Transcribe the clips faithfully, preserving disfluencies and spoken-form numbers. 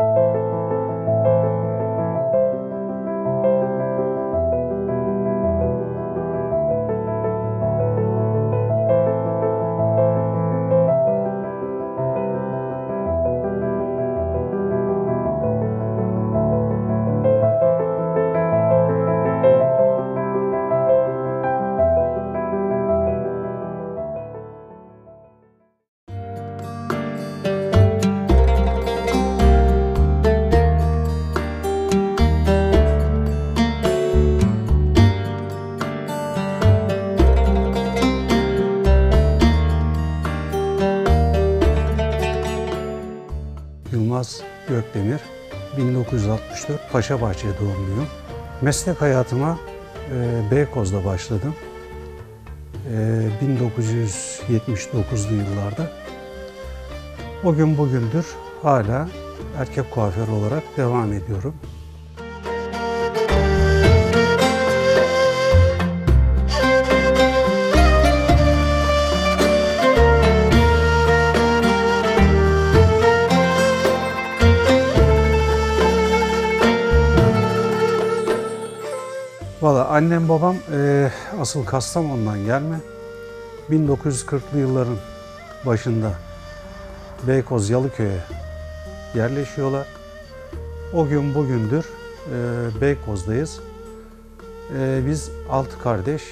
Yılmaz Gökdemir, bin dokuz yüz altmış dört Paşabahçe doğumluyum. Meslek hayatıma e, Beykoz'da başladım. E, bin dokuz yüz yetmiş dokuzlu yıllarda. O gün bugündür hala erkek kuaförü olarak devam ediyorum. Valla annem babam e, asıl Kastamonu'dan gelme. bin dokuz yüz kırklı yılların başında Beykoz Yalıköy'e yerleşiyorlar. O gün bugündür e, Beykoz'dayız. E, biz altı kardeş,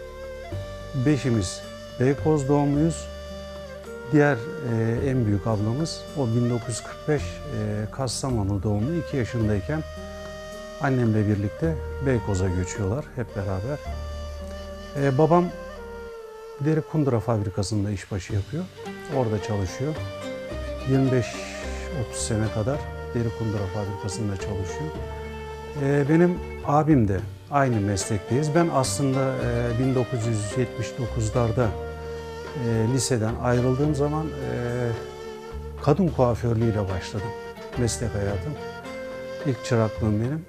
beşimiz Beykoz doğumluyuz. Diğer e, en büyük ablamız o bin dokuz yüz kırk beş e, Kastamonu doğumlu, iki yaşındayken annemle birlikte Beykoz'a göçüyorlar hep beraber. Ee, babam deri kundura fabrikasında işbaşı yapıyor. Orada çalışıyor. yirmi beş otuz sene kadar deri kundura fabrikasında çalışıyor. Ee, benim abim de aynı meslekteyiz. Ben aslında e, bin dokuz yüz yetmiş dokuzlarda e, liseden ayrıldığım zaman e, kadın kuaförlüğüyle başladım meslek hayatım. İlk çıraklığım benim.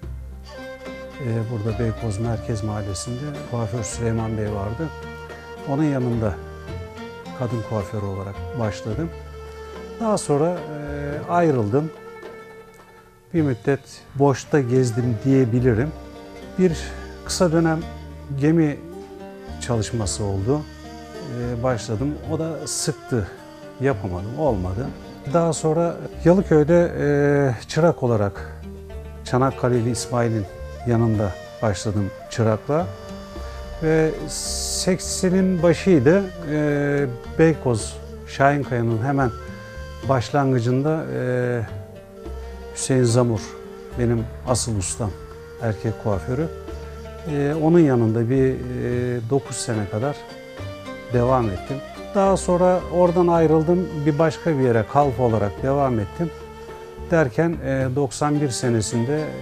Burada Beykoz Merkez Mahallesi'nde kuaför Süleyman Bey vardı. Onun yanında kadın kuaförü olarak başladım. Daha sonra ayrıldım. Bir müddet boşta gezdim diyebilirim. Bir kısa dönem gemi çalışması oldu. Başladım. O da sıktı. Yapamadım. Olmadı. Daha sonra Yalıköy'de çırak olarak Çanakkale'li İsmail'in yanında başladım çırakla ve seksenin başıydı. E, Beykoz Şahinkaya'nın hemen başlangıcında e, Hüseyin Zamur benim asıl ustam, erkek kuaförü. E, onun yanında bir e, dokuz sene kadar devam ettim. Daha sonra oradan ayrıldım, bir başka bir yere kalfa olarak devam ettim. Derken e, doksan bir senesinde e,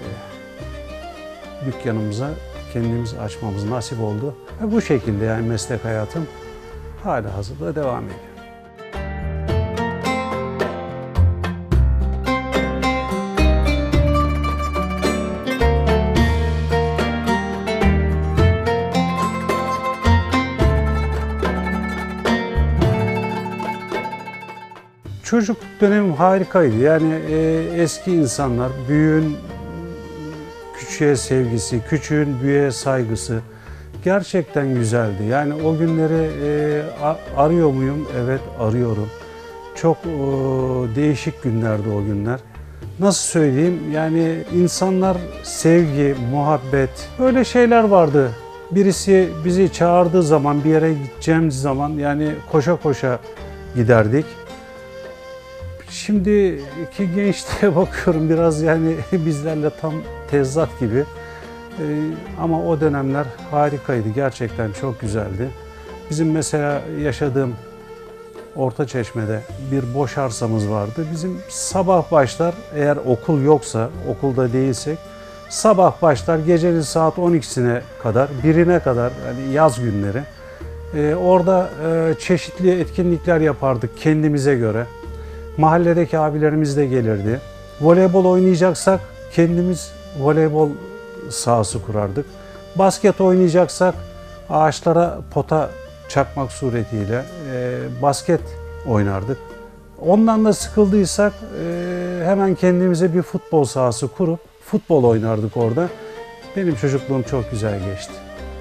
dükkanımıza kendimiz açmamız nasip oldu. Ve bu şekilde yani meslek hayatım hala hazırda devam ediyor. Çocuk dönemim harikaydı. Yani e, eski insanlar, büyüğün küçüğe sevgisi, küçüğün büyüğe saygısı gerçekten güzeldi. Yani o günleri e, arıyor muyum? Evet, arıyorum. Çok e, değişik günlerdi o günler. Nasıl söyleyeyim? Yani insanlar sevgi, muhabbet, böyle şeyler vardı. Birisi bizi çağırdığı zaman, bir yere gideceğimiz zaman yani koşa koşa giderdik. Şimdiki gençliğe bakıyorum biraz yani bizlerle tam tezat gibi. Ee, ama o dönemler harikaydı, gerçekten çok güzeldi. Bizim mesela yaşadığım Ortaçeşme'de bir boş arsamız vardı. Bizim sabah başlar, eğer okul yoksa, okulda değilsek, sabah başlar gecenin saat on ikisine kadar, birine kadar, yani yaz günleri. Ee, orada e, çeşitli etkinlikler yapardık kendimize göre. Mahalledeki abilerimiz de gelirdi. Voleybol oynayacaksak kendimiz voleybol sahası kurardık. Basket oynayacaksak ağaçlara pota çakmak suretiyle e, basket oynardık. Ondan da sıkıldıysak e, hemen kendimize bir futbol sahası kurup futbol oynardık orada. Benim çocukluğum çok güzel geçti.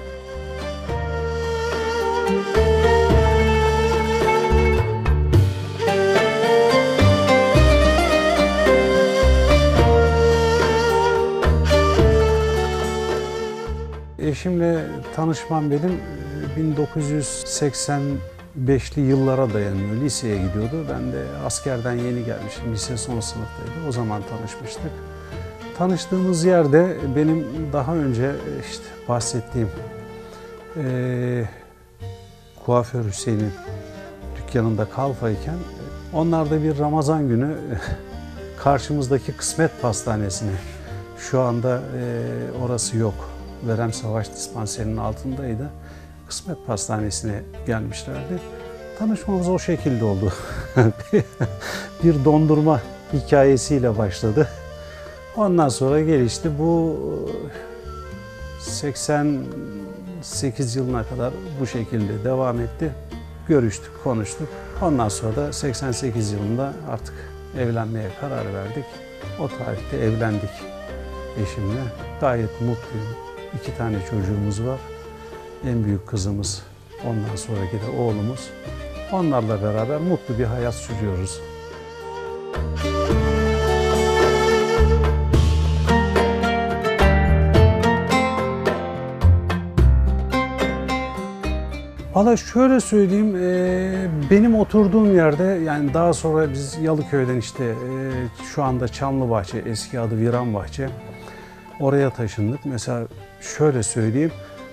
Eşimle tanışmam benim bin dokuz yüz seksen beşli yıllara dayanıyor. Liseye gidiyordu. Ben de askerden yeni gelmiştim. Lise son sınıftaydı. O zaman tanışmıştık. Tanıştığımız yerde benim daha önce işte bahsettiğim e, kuaför Hüseyin'in dükkanında kalfayken onlar da bir Ramazan günü karşımızdaki Kısmet Pastanesi'ne, şu anda e, orası yok, Verem Savaş Dispanserinin altındaydı. Kısmet Pastanesi'ne gelmişlerdi. Tanışmamız o şekilde oldu. Bir dondurma hikayesiyle başladı. Ondan sonra gelişti. Bu seksen sekiz yılına kadar bu şekilde devam etti. Görüştük, konuştuk. Ondan sonra da seksen sekiz yılında artık evlenmeye karar verdik. O tarihte evlendik eşimle. Gayet mutluyum. İki tane çocuğumuz var. En büyük kızımız, ondan sonraki de oğlumuz. Onlarla beraber mutlu bir hayat sürüyoruz. Valla şöyle söyleyeyim, benim oturduğum yerde, yani daha sonra biz Yalıköy'den işte şu anda Çamlıbahçe, eski adı Viranbahçe, oraya taşındık. Mesela şöyle söyleyeyim,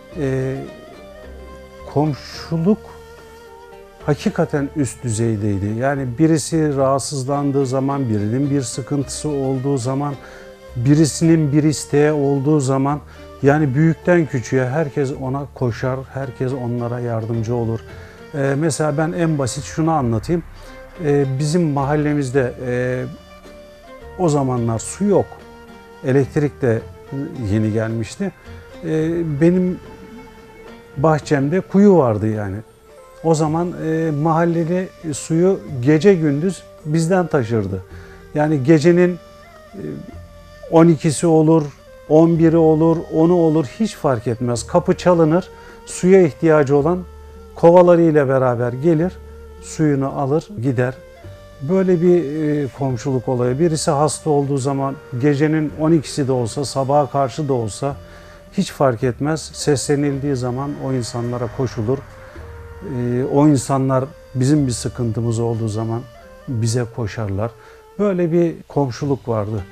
komşuluk hakikaten üst düzeydeydi. Yani birisi rahatsızlandığı zaman, birinin bir sıkıntısı olduğu zaman, birisinin bir isteği olduğu zaman, yani büyükten küçüğe herkes ona koşar, herkes onlara yardımcı olur. Ee, mesela ben en basit şunu anlatayım. Ee, bizim mahallemizde e, o zamanlar su yok, elektrik de yeni gelmişti. Ee, benim bahçemde kuyu vardı yani. O zaman e, mahalleli suyu gece gündüz bizden taşırdı. Yani gecenin e, on ikisi olur, on biri olur, onu olur, hiç fark etmez. Kapı çalınır, suya ihtiyacı olan kovalarıyla beraber gelir, suyunu alır, gider. Böyle bir e, komşuluk olayı. Birisi hasta olduğu zaman gecenin on ikisi de olsa, sabaha karşı da olsa hiç fark etmez. Seslenildiği zaman o insanlara koşulur. E, o insanlar bizim bir sıkıntımız olduğu zaman bize koşarlar. Böyle bir komşuluk vardı.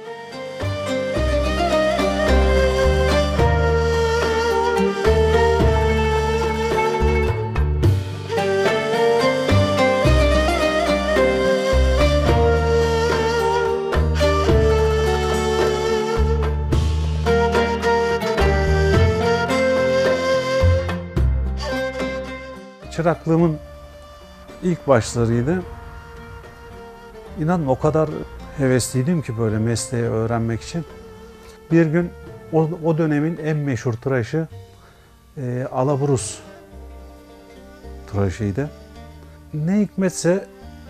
Çıraklığımın ilk başlarıydı. İnanın o kadar hevesliydim ki böyle mesleği öğrenmek için. Bir gün o, o dönemin en meşhur tıraşı e, Alabrus tıraşıydı. Ne hikmetse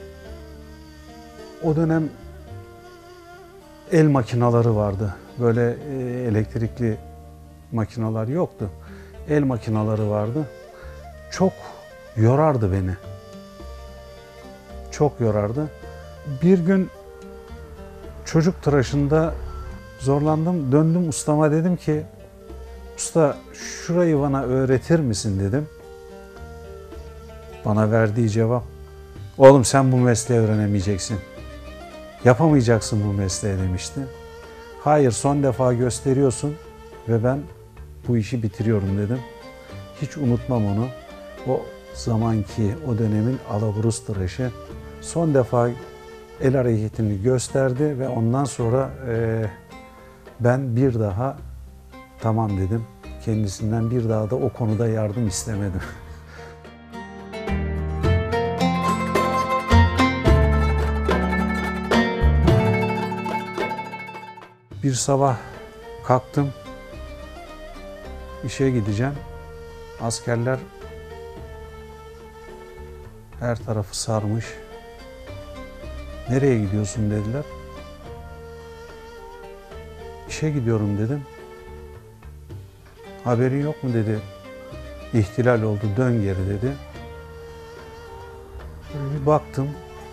o dönem el makinaları vardı. Böyle e, elektrikli makinalar yoktu. El makinaları vardı. Çok yorardı beni. Çok yorardı. Bir gün çocuk tıraşında zorlandım. Döndüm ustama, dedim ki, usta şurayı bana öğretir misin dedim. Bana verdiği cevap, oğlum sen bu mesleği öğrenemeyeceksin. Yapamayacaksın bu mesleği demişti. Hayır, son defa gösteriyorsun ve ben bu işi bitiriyorum dedim. Hiç unutmam onu. O zamanki, o dönemin Alabrus tıraşı son defa el hareketini gösterdi ve ondan sonra e, ben bir daha tamam dedim. Kendisinden bir daha da o konuda yardım istemedim. Bir sabah kalktım, işe gideceğim. Askerler her tarafı sarmış. Nereye gidiyorsun dediler. işe gidiyorum dedim. Haberin yok mu dedi. İhtilal oldu, dön geri dedi. Böyle bir baktım.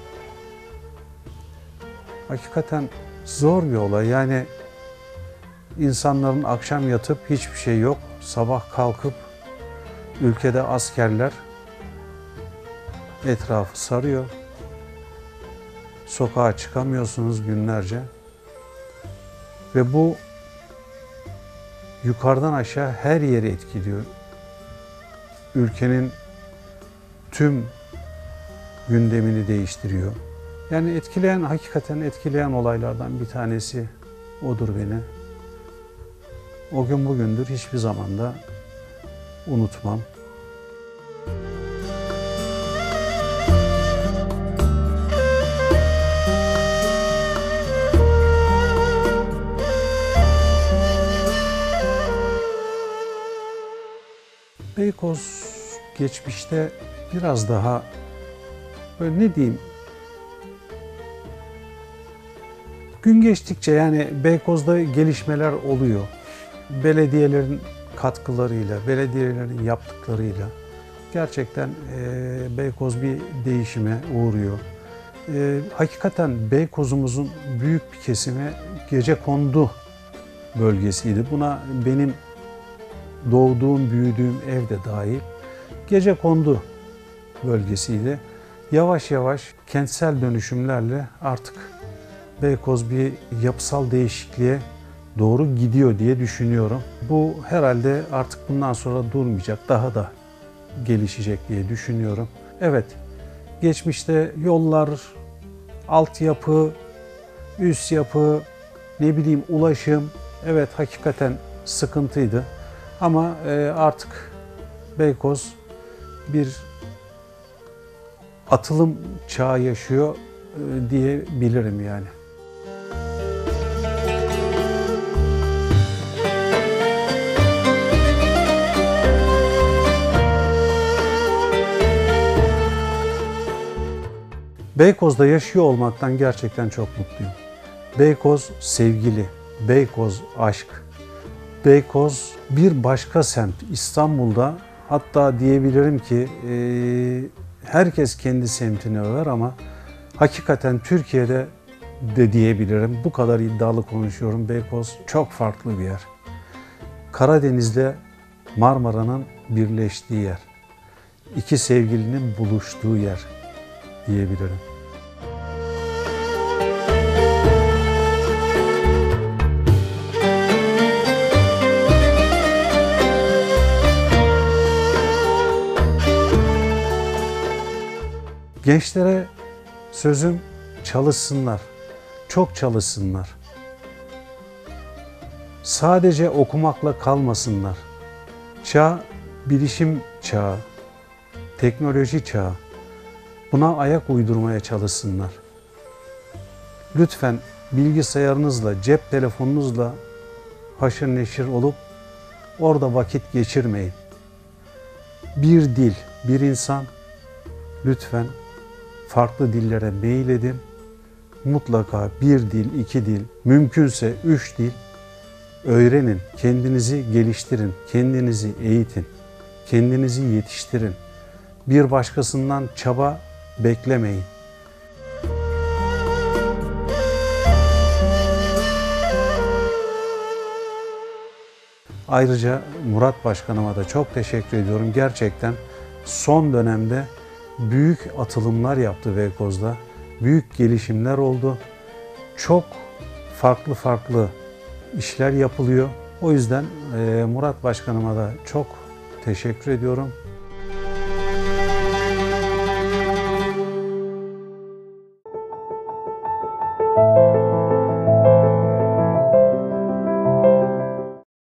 Hakikaten zor bir olay. Yani insanların akşam yatıp hiçbir şey yok. Sabah kalkıp ülkede askerler etrafı sarıyor. Sokağa çıkamıyorsunuz günlerce. Ve bu yukarıdan aşağı her yeri etkiliyor. Ülkenin tüm gündemini değiştiriyor. Yani etkileyen, hakikaten etkileyen olaylardan bir tanesi odur beni. O gün bugündür hiçbir zaman da unutmam. Beykoz geçmişte biraz daha böyle ne diyeyim, gün geçtikçe yani Beykoz'da gelişmeler oluyor. Belediyelerin katkılarıyla, belediyelerin yaptıklarıyla gerçekten e, Beykoz bir değişime uğruyor. E, hakikaten Beykoz'umuzun büyük bir kesimi Gecekondu bölgesiydi. Buna benim doğduğum, büyüdüğüm ev de dahil. Gecekondu bölgesiydi. Yavaş yavaş kentsel dönüşümlerle artık Beykoz bir yapısal değişikliğe doğru gidiyor diye düşünüyorum. Bu herhalde artık bundan sonra durmayacak, daha da gelişecek diye düşünüyorum. Evet, geçmişte yollar, altyapı, üst yapı, ne bileyim ulaşım, evet hakikaten sıkıntıydı. Ama artık Beykoz bir atılım çağı yaşıyor diyebilirim yani. Beykoz'da yaşıyor olmaktan gerçekten çok mutluyum. Beykoz sevgili, Beykoz aşk, Beykoz bir başka semt. İstanbul'da hatta diyebilirim ki e, herkes kendi semtini över ama hakikaten Türkiye'de de diyebilirim. Bu kadar iddialı konuşuyorum. Beykoz çok farklı bir yer. Karadeniz'le Marmara'nın birleştiği yer. İki sevgilinin buluştuğu yer diyebilirim. Gençlere sözüm çalışsınlar, çok çalışsınlar. Sadece okumakla kalmasınlar. Çağ, bilişim çağı, teknoloji çağı. Buna ayak uydurmaya çalışsınlar. Lütfen bilgisayarınızla, cep telefonunuzla haşır neşir olup orada vakit geçirmeyin. Bir dil, bir insan, lütfen farklı dillere meyledin. Mutlaka bir dil, iki dil, mümkünse üç dil öğrenin. Kendinizi geliştirin, kendinizi eğitin, kendinizi yetiştirin. Bir başkasından çaba beklemeyin. Ayrıca Murat Başkanıma da çok teşekkür ediyorum. Gerçekten son dönemde büyük atılımlar yaptı Beykoz'da. Büyük gelişimler oldu. Çok farklı farklı işler yapılıyor. O yüzden Murat Başkanıma da çok teşekkür ediyorum.